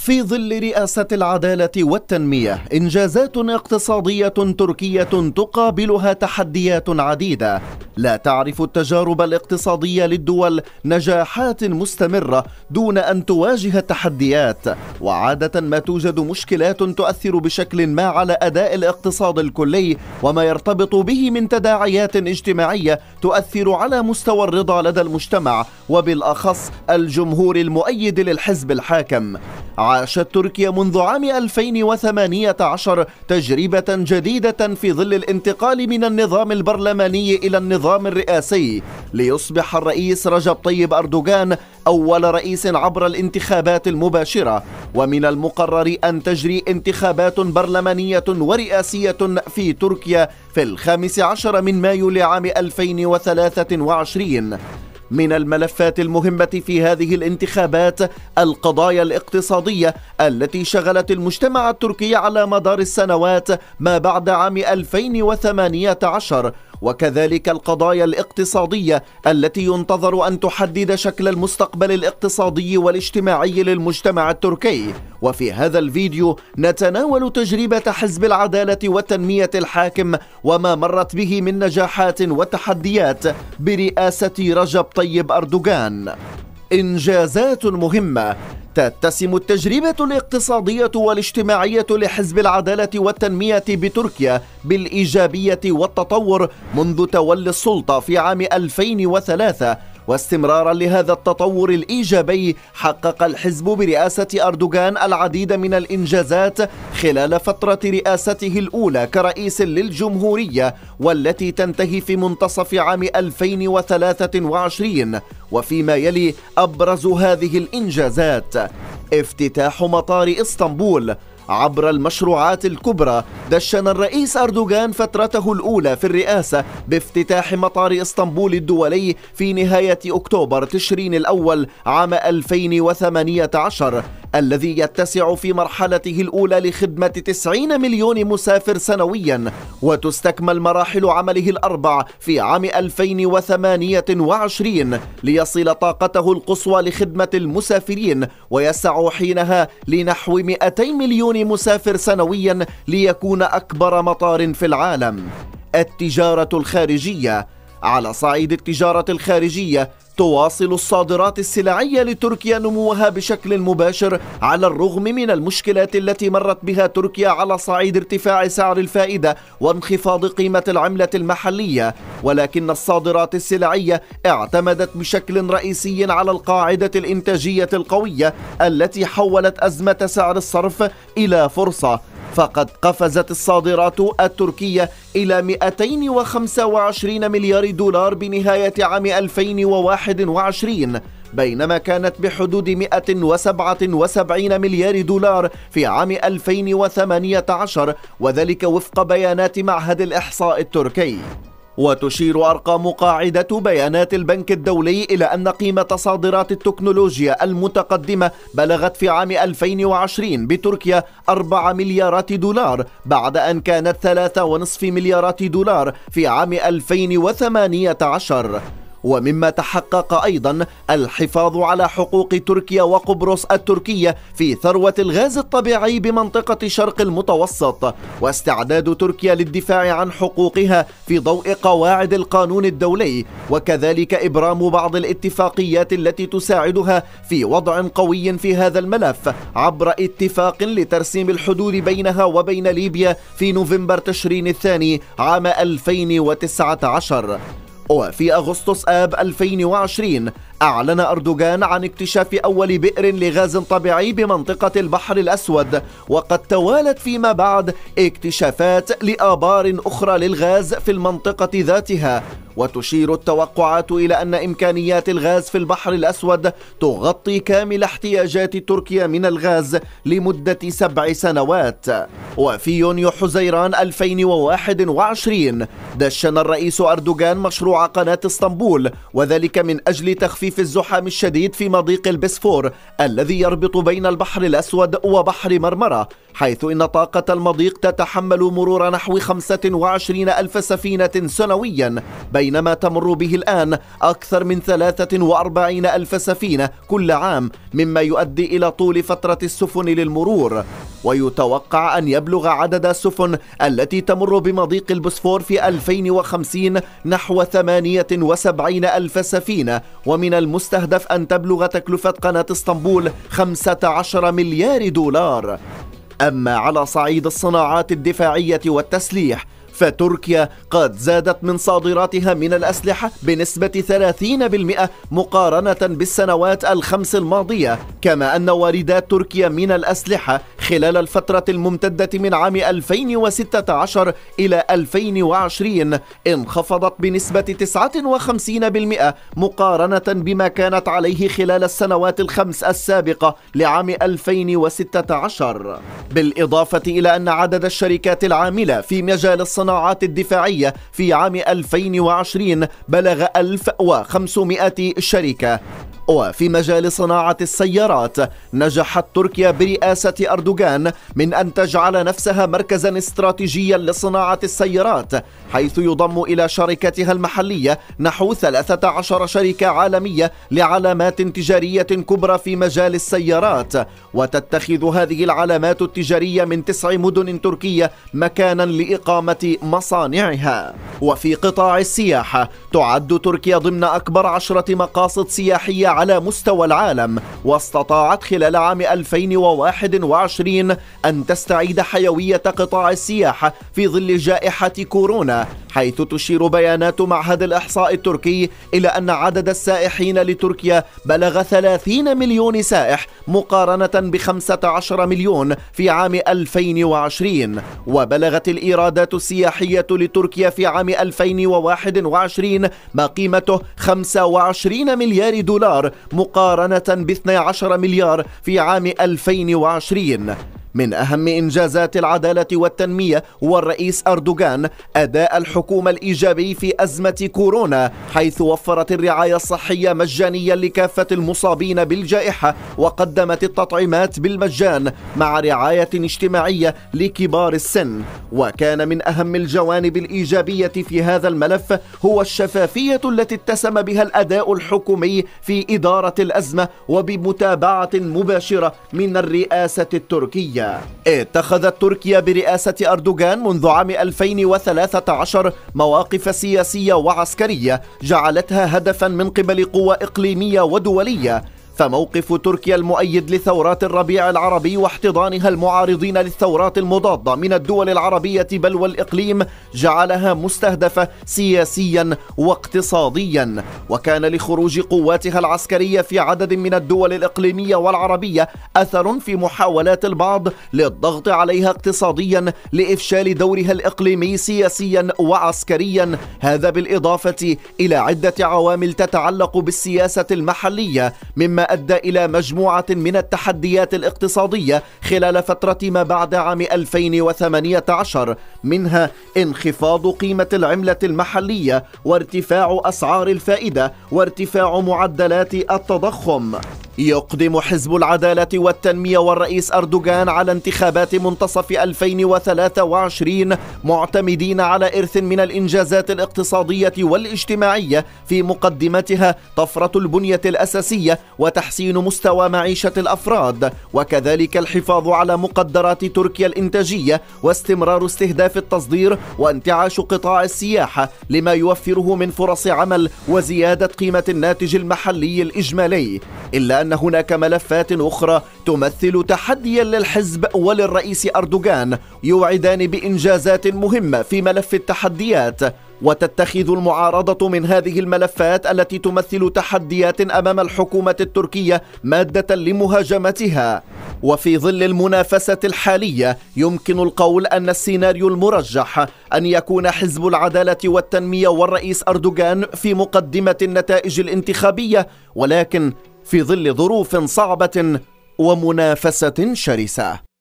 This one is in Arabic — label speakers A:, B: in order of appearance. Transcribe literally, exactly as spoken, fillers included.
A: في ظل رئاسة العدالة والتنمية، إنجازات اقتصادية تركية تقابلها تحديات عديدة. لا تعرف التجارب الاقتصادية للدول نجاحات مستمرة دون أن تواجه التحديات، وعادة ما توجد مشكلات تؤثر بشكل ما على أداء الاقتصاد الكلي وما يرتبط به من تداعيات اجتماعية تؤثر على مستوى الرضا لدى المجتمع وبالأخص الجمهور المؤيد للحزب الحاكم. عاشت تركيا منذ عام ألفين وثمانية عشر تجربة جديدة في ظل الانتقال من النظام البرلماني إلى النظام الرئاسي، ليصبح الرئيس رجب طيب أردوغان أول رئيس عبر الانتخابات المباشرة. ومن المقرر أن تجري انتخابات برلمانية ورئاسية في تركيا في الخامس عشر من مايو لعام ألفين وثلاثة وعشرين. من الملفات المهمة في هذه الانتخابات القضايا الاقتصادية التي شغلت المجتمع التركي على مدار السنوات ما بعد عام ألفين وثمانية عشر، وكذلك القضايا الاقتصادية التي ينتظر أن تحدد شكل المستقبل الاقتصادي والاجتماعي للمجتمع التركي. وفي هذا الفيديو نتناول تجربة حزب العدالة والتنمية الحاكم وما مرت به من نجاحات وتحديات برئاسة رجب طيب أردوغان. إنجازات مهمة. تتسم التجربة الاقتصادية والاجتماعية لحزب العدالة والتنمية بتركيا بالإيجابية والتطور منذ تولي السلطة في عام ألفين وثلاثة، واستمرارا لهذا التطور الإيجابي حقق الحزب برئاسة أردوغان العديد من الإنجازات خلال فترة رئاسته الأولى كرئيس للجمهورية، والتي تنتهي في منتصف عام ألفين وثلاثة وعشرين. وفيما يلي أبرز هذه الإنجازات: افتتاح مطار إسطنبول. عبر المشروعات الكبرى دشن الرئيس أردوغان فترته الأولى في الرئاسة بافتتاح مطار إسطنبول الدولي في نهاية أكتوبر تشرين الأول عام ألفين وثمانية عشر، الذي يتسع في مرحلته الأولى لخدمة تسعين مليون مسافر سنويا، وتستكمل مراحل عمله الأربع في عام ألفين وثمانية وعشرين ليصل طاقته القصوى لخدمة المسافرين ويسع حينها لنحو مئتي مليون مسافر سنويا ليكون أكبر مطار في العالم. التجارة الخارجية. على صعيد التجارة الخارجية تواصل الصادرات السلعية لتركيا نموها بشكل مباشر على الرغم من المشكلات التي مرت بها تركيا على صعيد ارتفاع سعر الفائدة وانخفاض قيمة العملة المحلية، ولكن الصادرات السلعية اعتمدت بشكل رئيسي على القاعدة الإنتاجية القوية التي حولت أزمة سعر الصرف إلى فرصة، فقد قفزت الصادرات التركية إلى مئتين وخمسة وعشرين مليار دولار بنهاية عام ألفين وواحد وعشرين، بينما كانت بحدود مئة وسبعة وسبعين مليار دولار في عام ألفين وثمانية عشر، وذلك وفق بيانات معهد الإحصاء التركي. وتشير أرقام قاعدة بيانات البنك الدولي إلى أن قيمة صادرات التكنولوجيا المتقدمة بلغت في عام ألفين وعشرين بتركيا أربعة مليارات دولار، بعد أن كانت ثلاثة ونصف مليارات دولار في عام ألفين وثمانية عشر. ومما تحقق أيضا الحفاظ على حقوق تركيا وقبرص التركية في ثروة الغاز الطبيعي بمنطقة شرق المتوسط، واستعداد تركيا للدفاع عن حقوقها في ضوء قواعد القانون الدولي، وكذلك إبرام بعض الاتفاقيات التي تساعدها في وضع قوي في هذا الملف عبر اتفاق لترسيم الحدود بينها وبين ليبيا في نوفمبر تشرين الثاني عام ألفين وتسعة عشر. وفي أغسطس آب ألفين وعشرين أعلن أردوغان عن اكتشاف أول بئر لغاز طبيعي بمنطقة البحر الأسود، وقد توالت فيما بعد اكتشافات لآبار أخرى للغاز في المنطقة ذاتها. وتشير التوقعات إلى أن إمكانيات الغاز في البحر الأسود تغطي كامل احتياجات تركيا من الغاز لمدة سبع سنوات. وفي يونيو حزيران ألفين وواحد وعشرين دشن الرئيس أردوغان مشروع قناة اسطنبول، وذلك من أجل تخفيف تخفيف الزحام الشديد في مضيق البسفور الذي يربط بين البحر الأسود وبحر مرمرة، حيث إن طاقة المضيق تتحمل مرور نحو خمسة وعشرين ألف سفينة سنويا، بينما تمر به الآن أكثر من ثلاثة وأربعين ألف سفينة كل عام، مما يؤدي إلى طول فترة السفن للمرور. ويتوقع أن يبلغ عدد السفن التي تمر بمضيق البوسفور في ألفين وخمسين نحو ثمانية وسبعين ألف سفينة، ومن المستهدف أن تبلغ تكلفة قناة اسطنبول خمسة عشر مليار دولار. أما على صعيد الصناعات الدفاعية والتسليح، فتركيا قد زادت من صادراتها من الأسلحة بنسبة ثلاثين بالمئة مقارنة بالسنوات الخمس الماضية، كما أن واردات تركيا من الأسلحة خلال الفترة الممتدة من عام ألفين وستة عشر إلى ألفين وعشرين انخفضت بنسبة تسعة وخمسين بالمئة مقارنة بما كانت عليه خلال السنوات الخمس السابقة لعام ألفين وستة عشر. بالإضافة إلى أن عدد الشركات العاملة في مجال الصناعة الصناعات الدفاعية في عام ألفين وعشرين بلغ ألف وخمسمائة شركة. وفي مجال صناعة السيارات، نجحت تركيا برئاسة أردوغان من أن تجعل نفسها مركزا استراتيجيا لصناعة السيارات، حيث يضم إلى شركتها المحلية نحو ثلاثة عشر شركة عالمية لعلامات تجارية كبرى في مجال السيارات، وتتخذ هذه العلامات التجارية من تسع مدن تركية مكانا لإقامة مصانعها. وفي قطاع السياحة، تعد تركيا ضمن أكبر عشرة مقاصد سياحية على مستوى العالم، واستطاعت خلال عام ألفين وواحد وعشرين أن تستعيد حيوية قطاع السياحة في ظل جائحة كورونا، حيث تشير بيانات معهد الإحصاء التركي إلى أن عدد السائحين لتركيا بلغ ثلاثين مليون سائح مقارنة ب خمسة عشر مليون في عام ألفين وعشرين. وبلغت الإيرادات السياحية لتركيا في عام ألفين وواحد وعشرين ما قيمته خمسة وعشرين مليار دولار مقارنة ب اثني عشر مليار في عام ألفين وعشرين. من أهم إنجازات العدالة والتنمية هو الرئيس أردوغان أداء الحكومة الإيجابي في أزمة كورونا، حيث وفرت الرعاية الصحية مجانيا لكافة المصابين بالجائحة، وقدمت التطعيمات بالمجان مع رعاية اجتماعية لكبار السن. وكان من أهم الجوانب الإيجابية في هذا الملف هو الشفافية التي اتسم بها الأداء الحكومي في إدارة الأزمة وبمتابعة مباشرة من الرئاسة التركية. اتخذت تركيا برئاسة أردوغان منذ عام ألفين وثلاثة عشر مواقف سياسية وعسكرية جعلتها هدفا من قبل قوى إقليمية ودولية. فموقف تركيا المؤيد لثورات الربيع العربي واحتضانها المعارضين للثورات المضادة من الدول العربية بل والإقليم جعلها مستهدفة سياسيا واقتصاديا. وكان لخروج قواتها العسكرية في عدد من الدول الإقليمية والعربية أثر في محاولات البعض للضغط عليها اقتصاديا لإفشال دورها الإقليمي سياسيا وعسكريا، هذا بالإضافة إلى عدة عوامل تتعلق بالسياسة المحلية، مما أدى إلى مجموعة من التحديات الاقتصادية خلال فترة ما بعد عام ألفين وثمانية عشر، منها انخفاض قيمة العملة المحلية وارتفاع أسعار الفائدة وارتفاع معدلات التضخم. يقدم حزب العدالة والتنمية والرئيس أردوغان على انتخابات منتصف ألفين وثلاثة وعشرين معتمدين على إرث من الإنجازات الاقتصادية والاجتماعية، في مقدمتها طفرة البنية الأساسية وتحسين مستوى معيشة الأفراد، وكذلك الحفاظ على مقدرات تركيا الإنتاجية واستمرار استهداف التصدير وانتعاش قطاع السياحة لما يوفره من فرص عمل وزيادة قيمة الناتج المحلي الإجمالي. إلا أن هناك ملفات أخرى تمثل تحديا للحزب وللرئيس أردوغان، يوعدان بإنجازات مهمة في ملف التحديات. وتتخذ المعارضة من هذه الملفات التي تمثل تحديات أمام الحكومة التركية مادة لمهاجمتها. وفي ظل المنافسة الحالية، يمكن القول أن السيناريو المرجح أن يكون حزب العدالة والتنمية والرئيس أردوغان في مقدمة النتائج الانتخابية، ولكن في ظل ظروف صعبة ومنافسة شرسة.